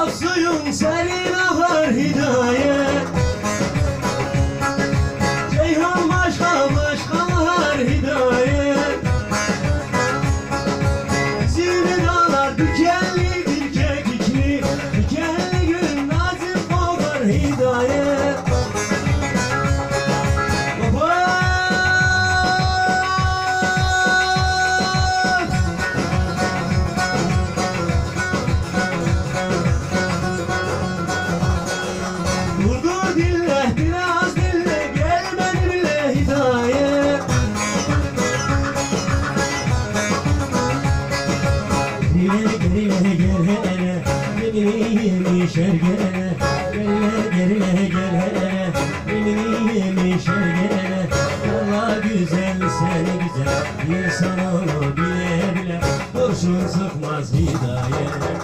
Saf suyun serin akar hidayet, Ceyhan başka başkalar hidayet. Zilli dağlar dikenlidir kekikli, dikenli gün nazik kokar hidayet. Şergele, gel hele, beni yemişer gele. Allah güzel, sen güzel, insan onu bile bile, kurşun sıkmaz hidayet.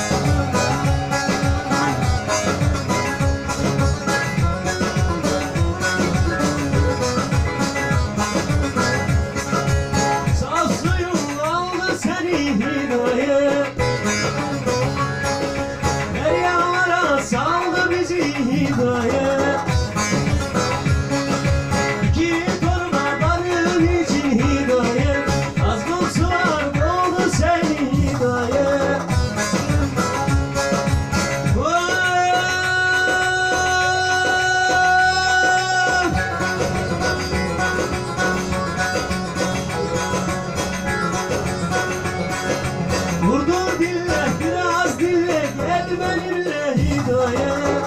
Saf suyun aldı seni hidayet, saldı bizi hidayet. İki torbaların için hidayet, azgın sular doldu seni hidayet. Vurdur dille, biraz dille, gel benimle hidayet.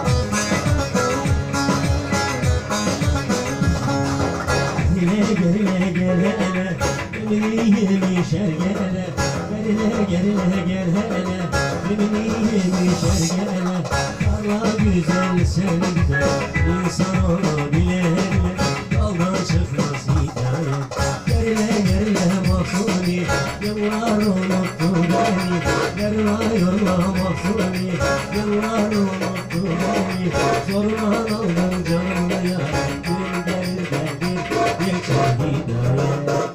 Gel hele, beni yemişer gele. Gel hele, beni yemişer gele. Allah güzel, sen güzel, insan onu bile bile, daldan çıkmaz hidayet. Gel mahsuni, yıllar unuttu beni. Yorma mahsuni, yıllar unuttu beni. Zorla aldım canımı ya, bir derdir, bir çay hidayet.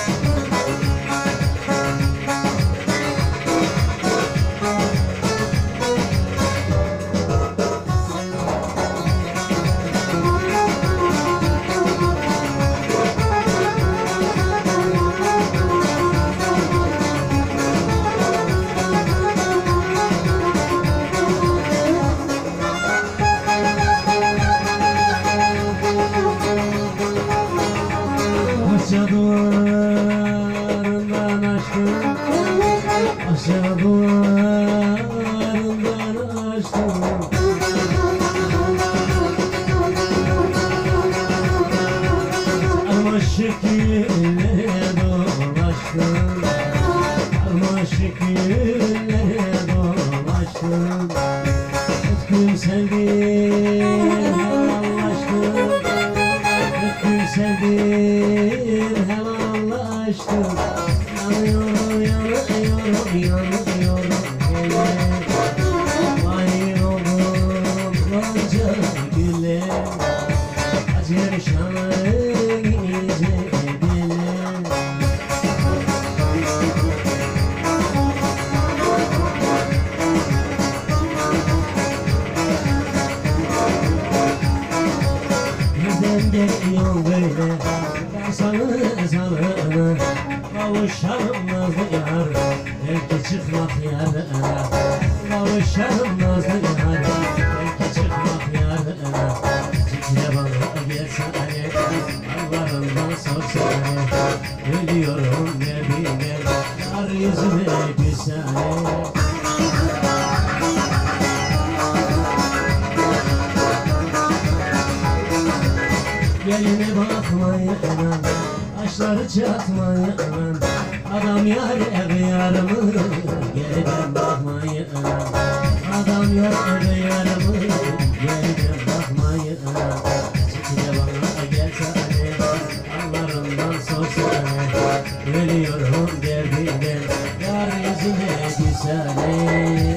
Aşağı duvarından açtım, aşağı duvarından açtım. Armaşık yüllere dolaştım, armaşık yüllere dolaştım. Öptüm sevdim, helallaştım, öptüm sevdim, helallaştım. Yanıyorum, vay oldum gonca güle, acır şanın ince dile. Nereden geliyor böyle, ben sana kavuşalım nazlı yar, belki çıkmak yarına. Kavuşalım nazlı yar, belki çıkmak yarına. Cikle bana gelsene, Allah'ından sorsana. Ölüyorum ne bilmem, yar yüzüme gülsene. Geline bakmayın, taşları çatmayın. Adam yar evi yarımı, geriden bakmayın. Adam yar evi yarımı, geriden bakmayın. Cikle bana gelsene, Allah'ından sorsana. Ölüyorum derdimden, yar yüzüme gülsene.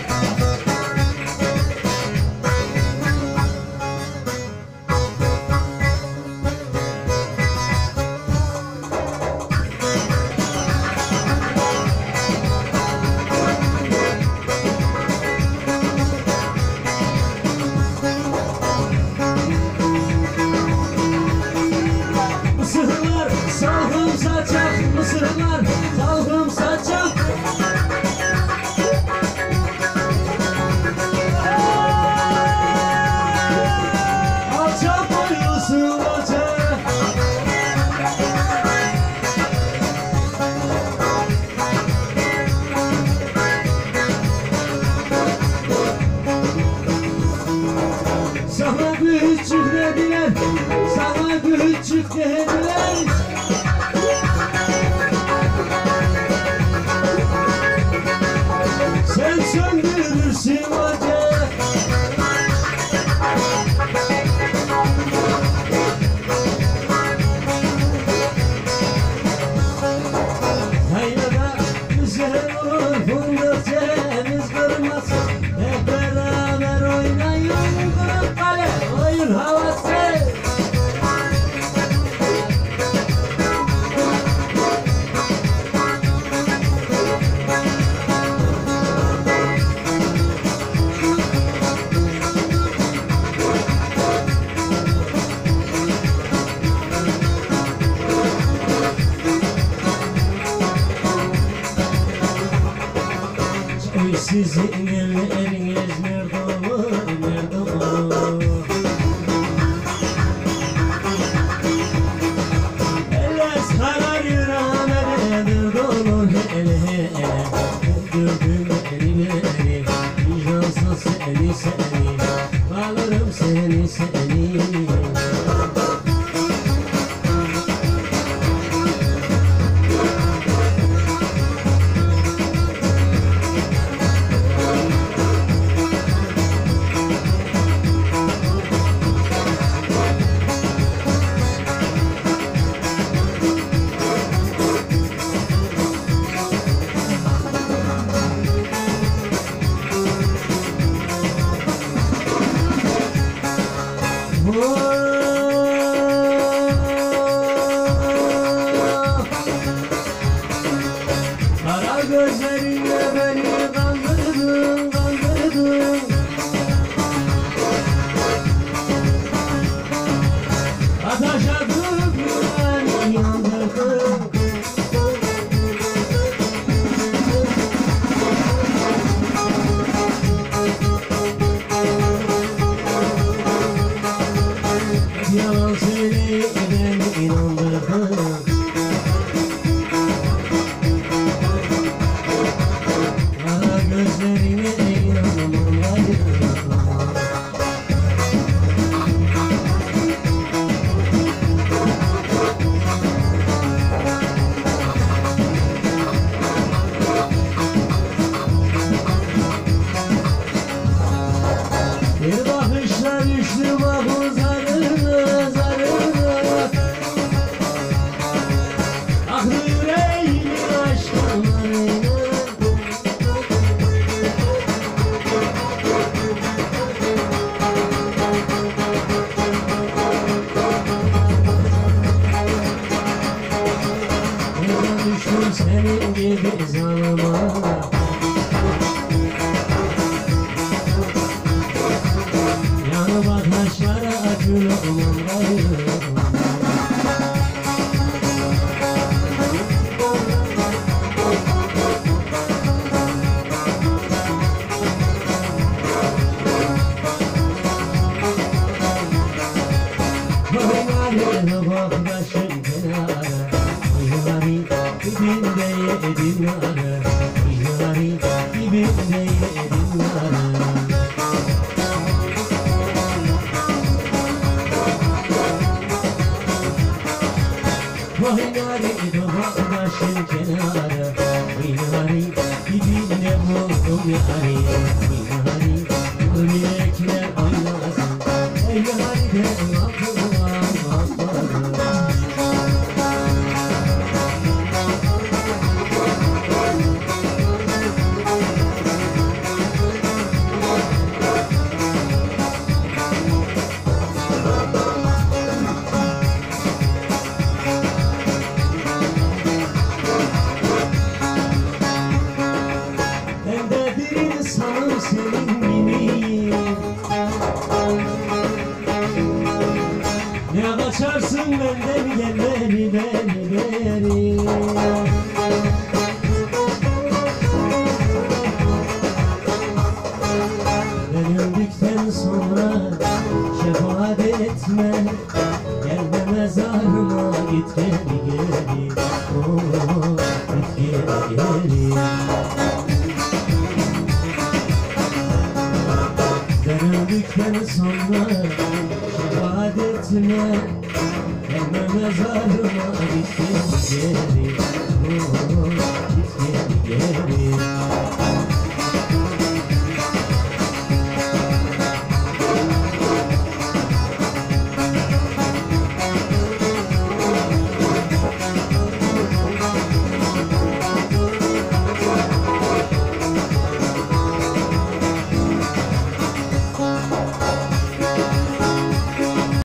git dediler. Sen söndürürsün ocak. Yaylada güzel olur fındık ceviz kırmasın. Hep beraber oynayın Kırıkkale oyun havası. Sizin elleriniz nerede olur, nerede olur? Eller sararır ameler dolu hele hele. Gördüm elimi eli, vicdansız seni alırım seni. Kara gözlerinle beni kandırdın. Ateş atıp beni yandırdın. Yalan söyleyip beni inandırdın. Kara gözlerine inanamam gayrı. Bir bakışla düştüm ah zarına. Ah yüreğimin aşklarına. Ben düştüm senin gibi zalıma. Yanıma taşlara kül olmam gayrı. Oynarım bak başım kenara. Yılları dibinde yedim yara. Yılları dibinde yedim yara. Oynarım bak başım kenara. Yılları dibinde buldum yarı. Yılları yürekler oynasın. Yılları de aklıma bakmadı. Ben de bir insanım senin gibi. Ne kaçarsın benden gel beni. Ben öldükten sonra şefaat etme. Gel mezarıma git geri. Oh, git geri. Ben öldükten sonra şefaat etme. Gelme mezarıma gittim